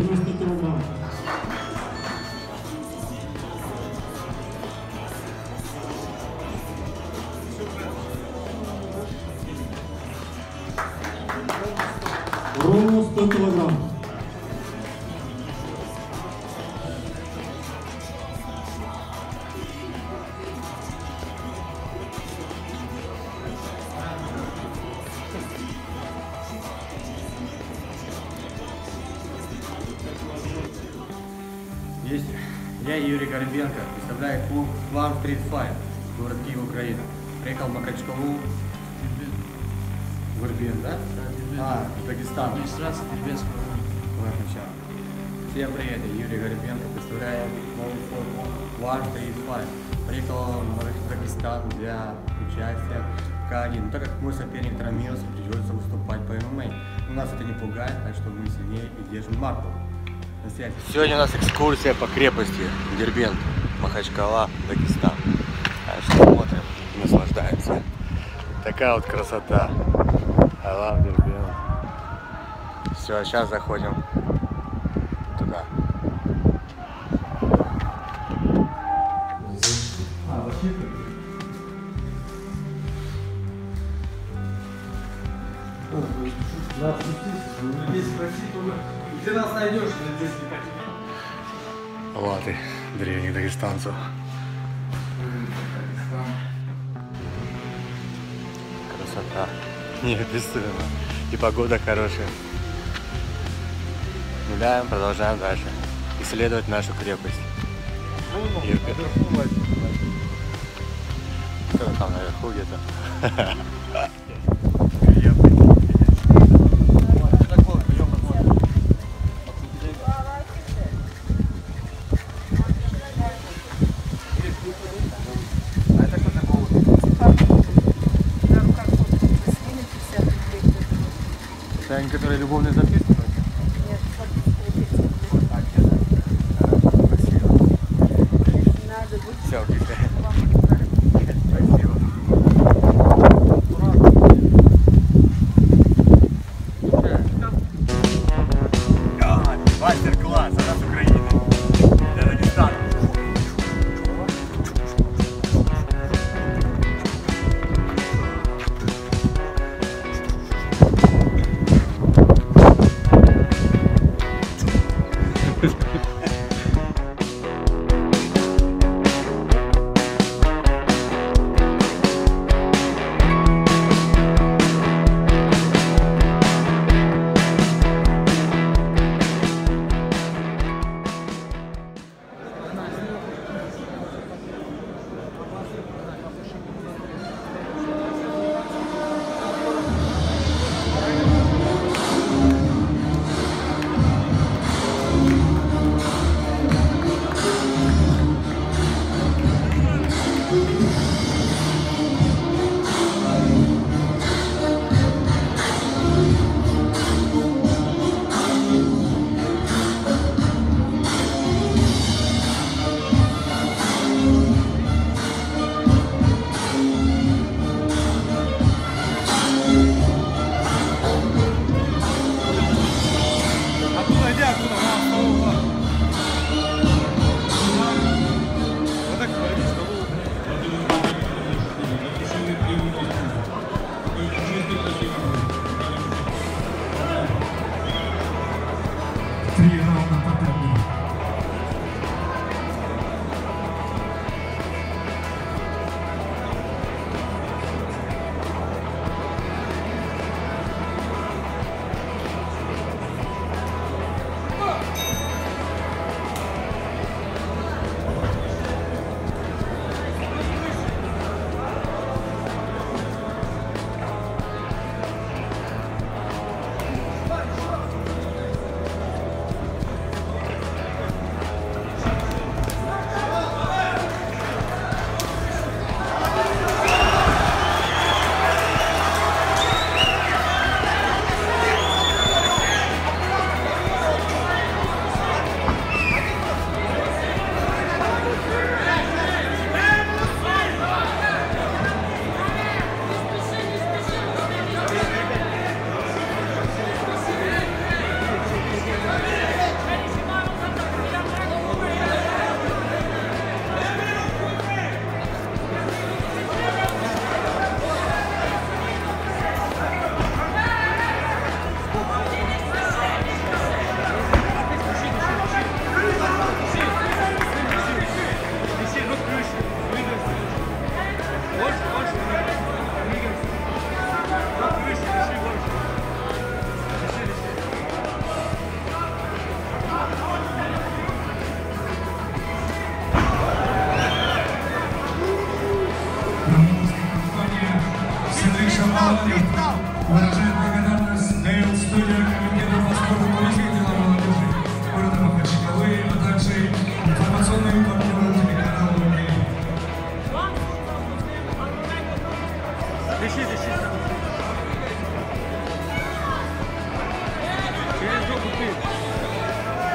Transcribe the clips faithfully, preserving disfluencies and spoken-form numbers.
девяносто килограмм. Ровно сто килограмм. Есть. Я Юрий Горбенко, представляю клуб One Street Fight, город Киев, Украина. Приехал в Махачкалу. Горбен, да? А, Дагестан. Администрация Дербентского района. Всем привет, я Юрий Горбенко, представляю новый клуб One Street Fight. Приехал в Дагестан для участия в К один. Но так как мой соперник травмировался, придется выступать по эм эм а. Но нас это не пугает, так что мы сильнее и держим марку. Сегодня у нас экскурсия по крепости Дербент, Махачкала, Дагестан. Так что смотрим, наслаждаемся. Такая вот красота. I love Derbent. Все, сейчас заходим туда. А, защита? Да, спустись. Здесь спроси тоже. Где нас найдешь, здесь не хотим. Латы древних дагестанцев. Красота. Неописуемо. И погода хорошая. Гуляем, продолжаем дальше исследовать нашу крепость. Кто там наверху где-то? Это они, которые любовные записки? Нет, вот так, спасибо. надо быть. Все, окей. Спасибо. Мастер-класс, а нас Украины. Для Дагестана.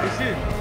Пиши.